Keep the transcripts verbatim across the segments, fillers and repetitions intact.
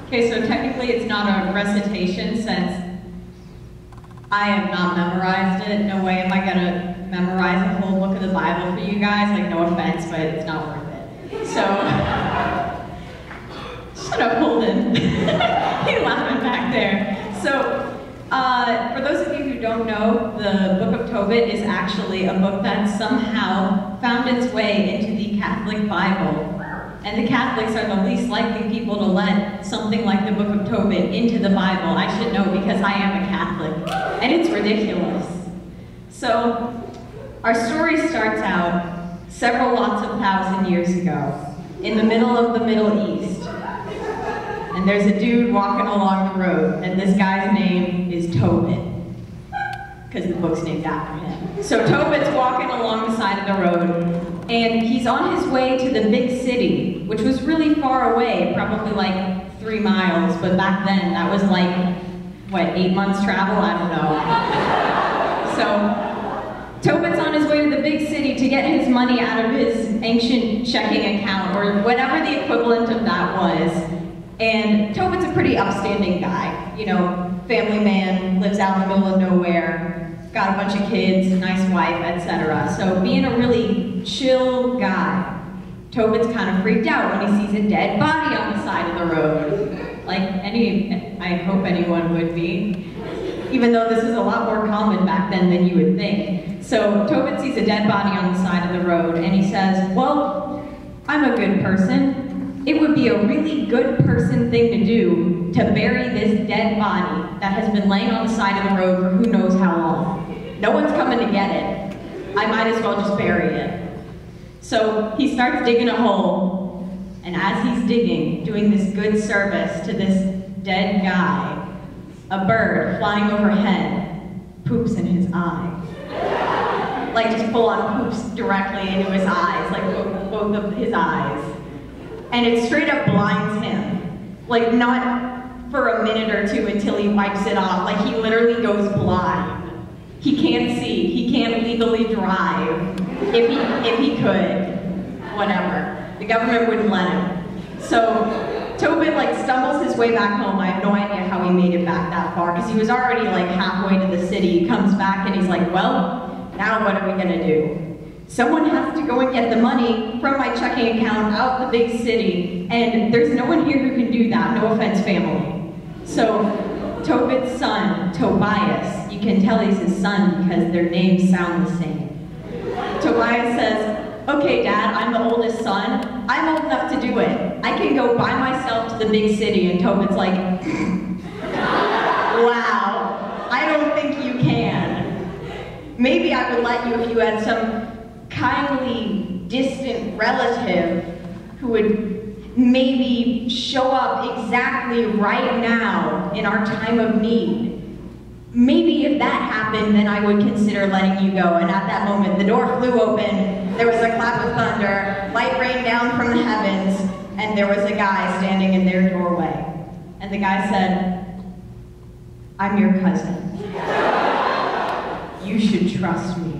Okay, so technically it's not a recitation since I have not memorized it. No way am I gonna memorize a whole book of the Bible for you guys. Like, no offense, but it's not worth it. So, shut up, Holden. He's laughing back there. So, uh, for those of you who don't know, the Book of Tobit is actually a book that somehow found its way into the Catholic Bible. And the Catholics are the least likely people to let something like the Book of Tobit into the Bible. I should know because I am a Catholic, and it's ridiculous. So, our story starts out several lots of thousand years ago, in the middle of the Middle East. And there's a dude walking along the road, and this guy's name is Tobit, because the book's named after him. So Tobit's walking along the side of the road, and he's on his way to the big city, which was really far away, probably like three miles, but back then that was like, what, eight months travel? I don't know. So Tobit's on his way to the big city to get his money out of his ancient checking account, or whatever the equivalent of that was. And Tobit's a pretty upstanding guy, you know, family man, lives out in the middle of nowhere, got a bunch of kids, nice wife, et cetera. So being a really chill guy, Tobit's kind of freaked out when he sees a dead body on the side of the road. Like any, I hope anyone would be, even though this was a lot more common back then than you would think. So Tobit sees a dead body on the side of the road, and he says, well, I'm a good person. It would be a really good person thing to do to bury this dead body that has been laying on the side of the road for who knows how long. No one's coming to get it. I might as well just bury it. So he starts digging a hole, and as he's digging, doing this good service to this dead guy, a bird flying overhead poops in his eye. Like just full on poops directly into his eyes, like both, both of his eyes. And it straight up blinds him. Like not for a minute or two until he wipes it off. Like he literally goes blind. He can't see, he can't legally drive. If he, if he could, whatever. The government wouldn't let him. So Tobit like stumbles his way back home. I have no idea how he made it back that far because he was already like halfway to the city. He comes back and he's like, well, now what are we gonna do? Someone has to go and get the money from my checking account out the big city, and there's no one here who can do that, no offense family. So Tobit's son, Tobias, you can tell he's his son because their names sound the same. Tobias says, okay dad, I'm the oldest son, I'm old enough to do it. I can go by myself to the big city. And Tobit's like, wow, I don't think you can. Maybe I would let you if you had some kindly, distant relative who would maybe show up exactly right now in our time of need. Maybe if that happened, then I would consider letting you go. And at that moment, the door flew open, there was a clap of thunder, light rained down from the heavens, and there was a guy standing in their doorway. And the guy said, I'm your cousin. You should trust me.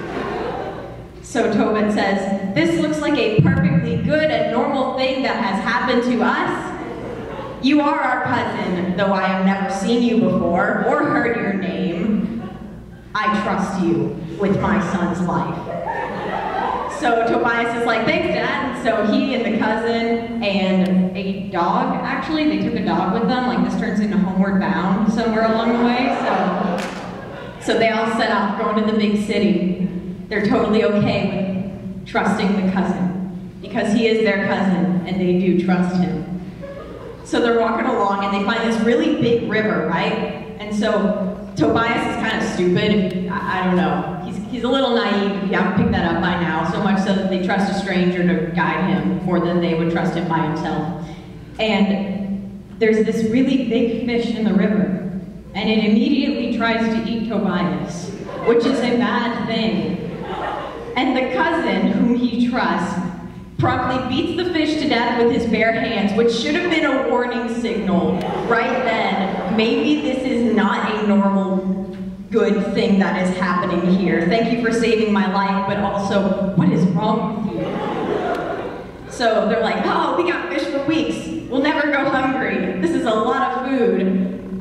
So Tobit says, this looks like a perfectly good and normal thing that has happened to us. You are our cousin, though I have never seen you before or heard your name. I trust you with my son's life. So Tobias is like, thanks Dad. And so he and the cousin and a dog, actually, they took a dog with them. Like this turns into Homeward Bound somewhere along the way. So, so they all set off going to the big city. They're totally okay with trusting the cousin because he is their cousin and they do trust him. So they're walking along and they find this really big river, right? And so Tobias is kind of stupid. I, I don't know. He's, he's a little naive if you haven't picked that up by now, so much so that they trust a stranger to guide him more than they would trust him by himself. And there's this really big fish in the river and it immediately tries to eat Tobias, which is a bad thing. And the cousin, whom he trusts, promptly beats the fish to death with his bare hands, which should have been a warning signal right then. Maybe this is not a normal good thing that is happening here. Thank you for saving my life, but also, what is wrong with you? So they're like, oh, we got fish for weeks. We'll never go hungry. This is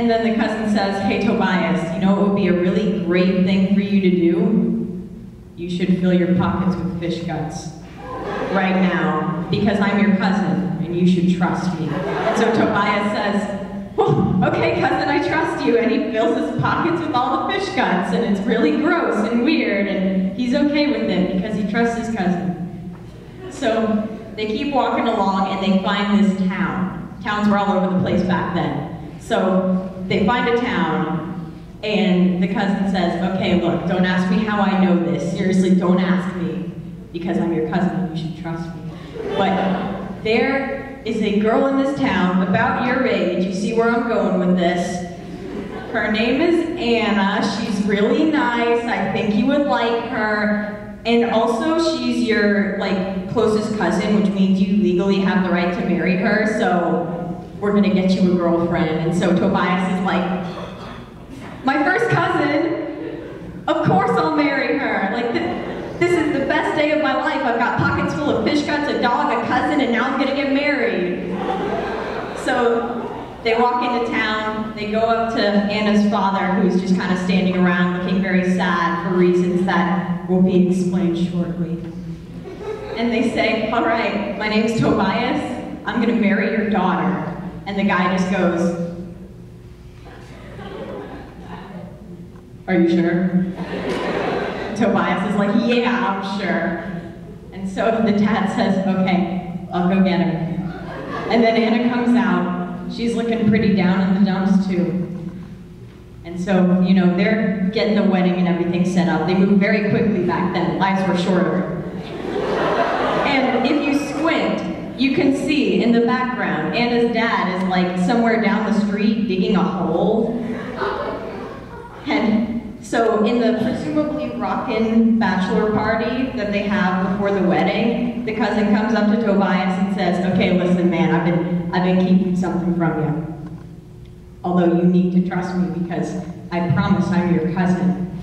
And then the cousin says, hey Tobias, you know what would be a really great thing for you to do? You should fill your pockets with fish guts right now, because I'm your cousin and you should trust me. And so Tobias says, well, okay cousin, I trust you. And he fills his pockets with all the fish guts, and it's really gross and weird, and he's okay with it because he trusts his cousin. So they keep walking along and they find this town. Towns were all over the place back then. So they find a town, and the cousin says, okay, look, don't ask me how I know this. Seriously, don't ask me, because I'm your cousin and you should trust me. But there is a girl in this town about your age. You see where I'm going with this. Her name is Anna. She's really nice. I think you would like her. And also, she's your like closest cousin, which means you legally have the right to marry her. So we're gonna get you a girlfriend. And so Tobias is like, my first cousin, of course I'll marry her. Like, th this is the best day of my life. I've got pockets full of fish guts, a dog, a cousin, and now I'm gonna get married. So they walk into town, they go up to Anna's father, who's just kind of standing around looking very sad for reasons that will be explained shortly. And they say, all right, my name's Tobias, I'm gonna marry your daughter. And the guy just goes, are you sure? Tobias is like, yeah, I'm sure. And so the dad says, okay, I'll go get her. And then Anna comes out. She's looking pretty down in the dumps too. And so, you know, they're getting the wedding and everything set up. They moved very quickly back then. Lives were shorter. And if you squint, you can see in the background, Anna's dad is like somewhere down the street digging a hole. And so in the presumably rockin' bachelor party that they have before the wedding, the cousin comes up to Tobias and says, okay, listen man, I've been, I've been keeping something from you. Although you need to trust me because I promise I'm your cousin.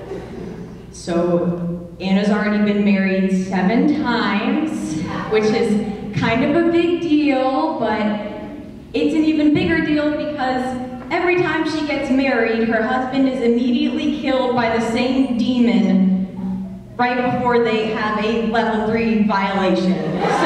So Anna's already been married seven times, which is kind of a big deal, but it's an even bigger deal because every time she gets married, her husband is immediately killed by the same demon right before they have a level three violation. So,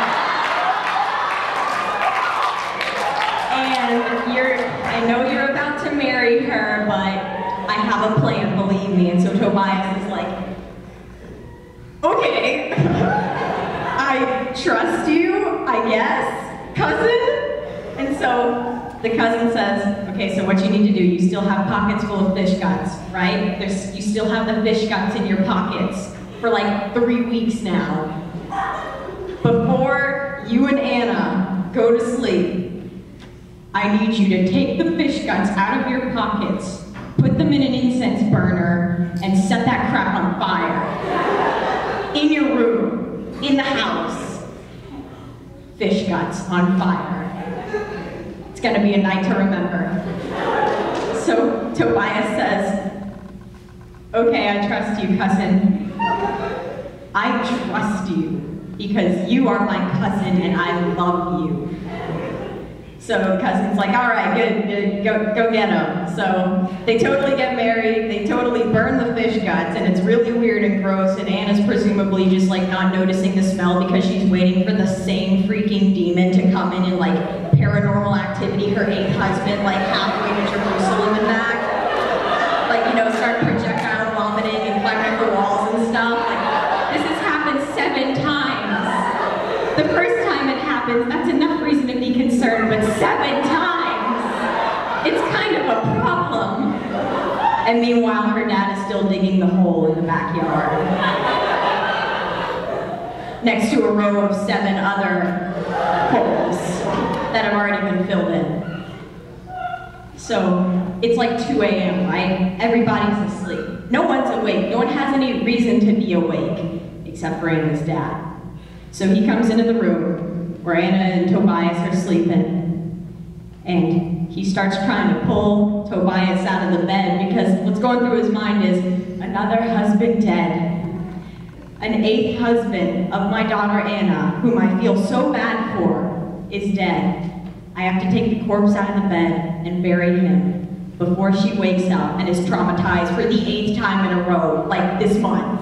and you're, I know you're about to marry her, but I have a plan, believe me. And so Tobias is like, okay, I trust you, I guess, cousin? And so the cousin says, okay, so what you need to do, you still have pockets full of fish guts, right? There's, you still have the fish guts in your pockets for like three weeks now. Before you and Anna go to sleep, I need you to take the fish guts out of your pockets, put them in an incense burner, and set that crap on fire. In your room, in the house. Fish guts on fire. It's gonna be a night to remember. So Tobias says, okay, I trust you, cousin. I trust you because you are my cousin and I love you. So cousin's like, all right, good, good, go, go get him. So they totally get married, they totally burn the fish guts, and it's really weird and gross, and Anna's presumably just like not noticing the smell because she's waiting for the same freaking demon to come in and like Paranormal Activity, her eighth husband, like halfway to Jerusalem and back. Like, you know, start projectile vomiting and climbing up the walls and stuff. Like, this has happened seven times. The first time it happens, that's enough reason to be concerned, but seven times, it's kind of a problem. And meanwhile, her dad is still digging the hole in the backyard. Next to a row of seven other holes that have already been filled in. So, it's like two A M, right? Everybody's asleep. No one's awake. No one has any reason to be awake, except for Anna's dad. So he comes into the room where Anna and Tobias are sleeping, and he starts trying to pull Tobias out of the bed because what's going through his mind is, another husband dead. An eighth husband of my daughter Anna, whom I feel so bad for, is dead. I have to take the corpse out of the bed and bury him before she wakes up and is traumatized for the eighth time in a row, like this month.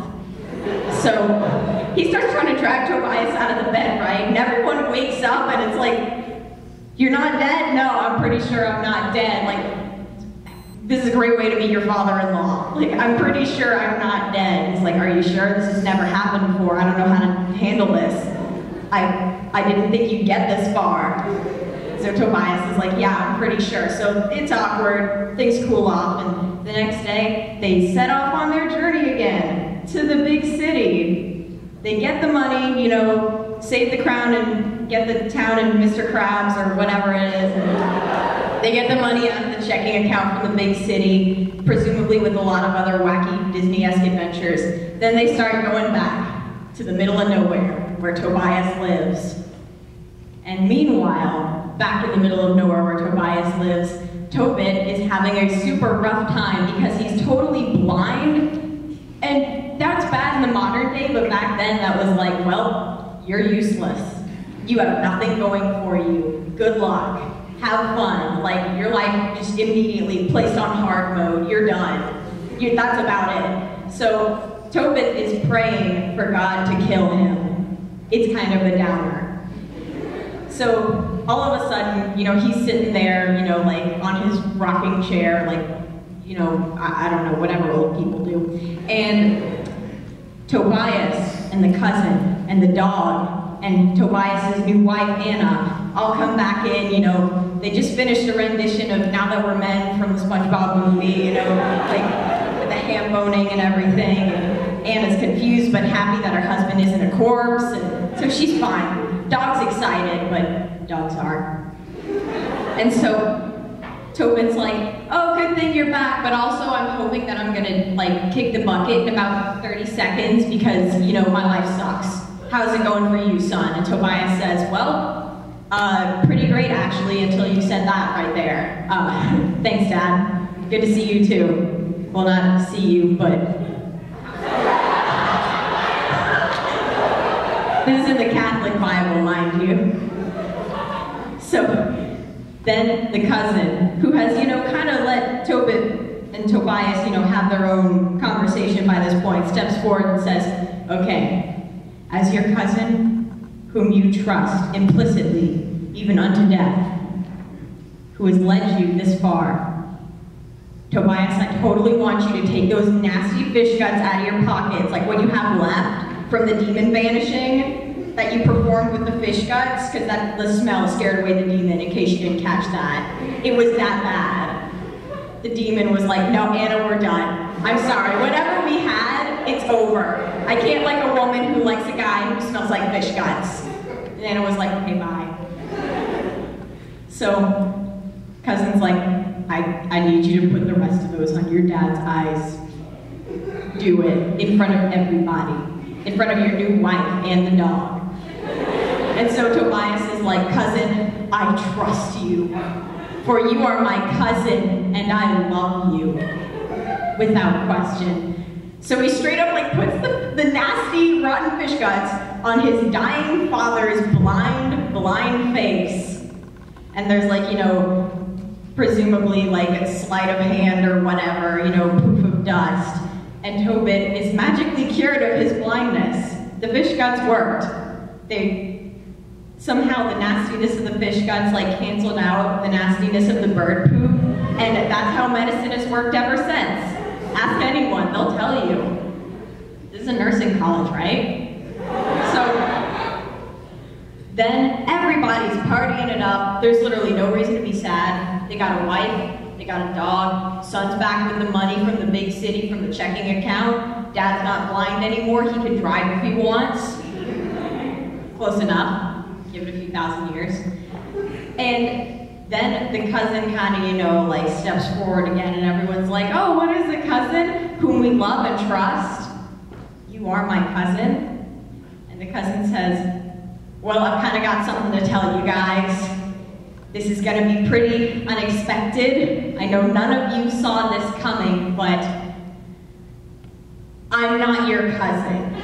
So he starts trying to drag Tobias out of the bed, right? And everyone wakes up and it's like, you're not dead? No, I'm pretty sure I'm not dead. Like, this is a great way to meet your father-in-law. Like, I'm pretty sure I'm not dead. He's like, are you sure? This has never happened before. I don't know how to handle this. I, I didn't think you'd get this far. So Tobias is like, yeah, I'm pretty sure. So it's awkward, things cool off, and the next day, they set off on their journey again to the big city. They get the money, you know, save the crown and get the town and Mister Krabs or whatever it is. And they get the money out of the checking account from the big city, presumably with a lot of other wacky Disney-esque adventures. Then they start going back to the middle of nowhere, where Tobias lives. And meanwhile, back in the middle of nowhere where Tobias lives, Tobit is having a super rough time because he's totally blind. And that's bad in the modern day, but back then that was like, well, you're useless. You have nothing going for you. Good luck. Have fun. Like, your life just immediately placed on hard mode. You're done. You, that's about it. So Tobit is praying for God to kill him. It's kind of a downer. So all of a sudden, you know, he's sitting there, you know, like on his rocking chair, like, you know, I, I don't know, whatever old people do. And Tobias and the cousin and the dog and Tobias's new wife, Anna, all come back in, you know, they just finished a rendition of Now That We're Men from the SpongeBob movie, you know, like with the ham boning and everything. And Anna's confused but happy that her husband isn't a corpse, and so she's fine. Dog's excited, but dogs are. And so Tobit's like, oh, good thing you're back, but also I'm hoping that I'm gonna like kick the bucket in about thirty seconds because, you know, my life sucks. How's it going for you, son? And Tobias says, well, uh, pretty great actually, until you said that right there. Uh, thanks, Dad. Good to see you too. Well, not see you, but this is in the Catholic Bible, mind you. So then the cousin, who has, you know, kind of let Tobit and Tobias, you know, have their own conversation by this point, steps forward and says, okay, as your cousin, whom you trust implicitly, even unto death, who has led you this far, Tobias, I totally want you to take those nasty fish guts out of your pockets, like what you have left from the demon banishing that you performed with the fish guts, because that the smell scared away the demon, in case you didn't catch that. It was that bad. The demon was like, no, Anna, we're done. I'm sorry, whatever we had, it's over. I can't like a woman who likes a guy who smells like fish guts. And Anna was like, okay, bye. So, cousin's like, I, I need you to put the rest of those on your dad's eyes. Do it in front of everybody. In front of your new wife and the dog. And so Tobias is like, cousin, I trust you. For you are my cousin and I love you. Without question. So he straight up like puts the, the nasty, rotten fish guts on his dying father's blind, blind face. And there's like, you know, presumably like a sleight of hand or whatever, you know, poof of dust. And Tobit is magically cured of his blindness. The fish guts worked. They, somehow the nastiness of the fish guts like canceled out the nastiness of the bird poop. And that's how medicine has worked ever since. Ask anyone, they'll tell you. This is a nursing college, right? So, then everybody's partying it up. There's literally no reason to be sad. They got a wife, they got a dog, son's back with the money from the big city from the checking account. Dad's not blind anymore, he can drive if he wants. Close enough, give it a few thousand years. And then the cousin kind of, you know, like steps forward again and everyone's like, oh, what is a cousin whom we love and trust? You are my cousin. And the cousin says, well, I've kind of got something to tell you guys. This is going to be pretty unexpected. I know none of you saw this coming, but I'm not your cousin.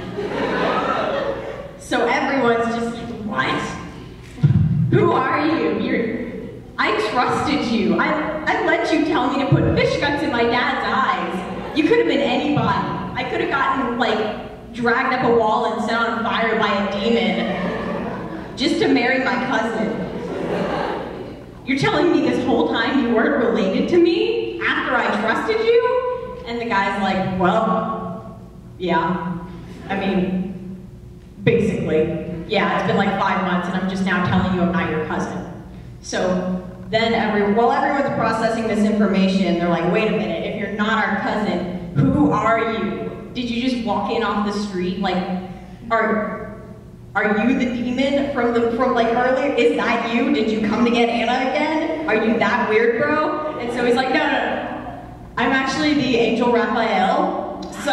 So everyone's just like, what? Who are you? You're, I trusted you. I, I let you tell me to put fish guts in my dad's eyes. You could have been anybody. I could have gotten, like, dragged up a wall and set on fire by a demon just to marry my cousin. You're telling me this whole time you weren't related to me after I trusted you? And the guy's like, well, yeah. I mean, basically. Yeah, it's been like five months and I'm just now telling you I'm not your cousin. So then every, while everyone's processing this information, they're like, wait a minute, if you're not our cousin, who are you? Did you just walk in off the street? Like, are, are you the demon from the, from like earlier? Is that you? Did you come to get Anna again? Are you that weird, bro? And so he's like, no, no, no. I'm actually the angel Raphael. So,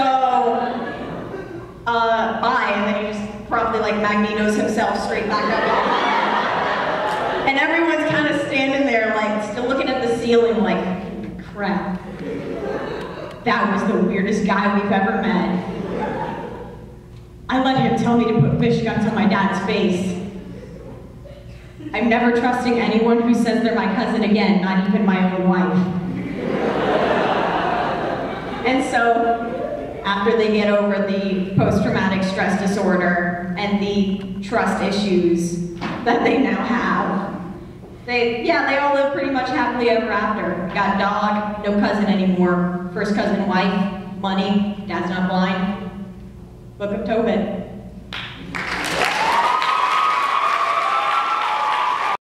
uh, bye. And then he just probably like Magneto's himself straight back up. And everyone's kind of standing there like still looking at the ceiling like, crap. That was the weirdest guy we've ever met. I let him tell me to put fish guts on my dad's face. I'm never trusting anyone who says they're my cousin again, not even my own wife. And so, after they get over the post-traumatic stress disorder and the trust issues that they now have, they, yeah, they all live pretty much happily ever after. Got a dog, no cousin anymore, first cousin wife, money, dad's not blind. Book of Tobit.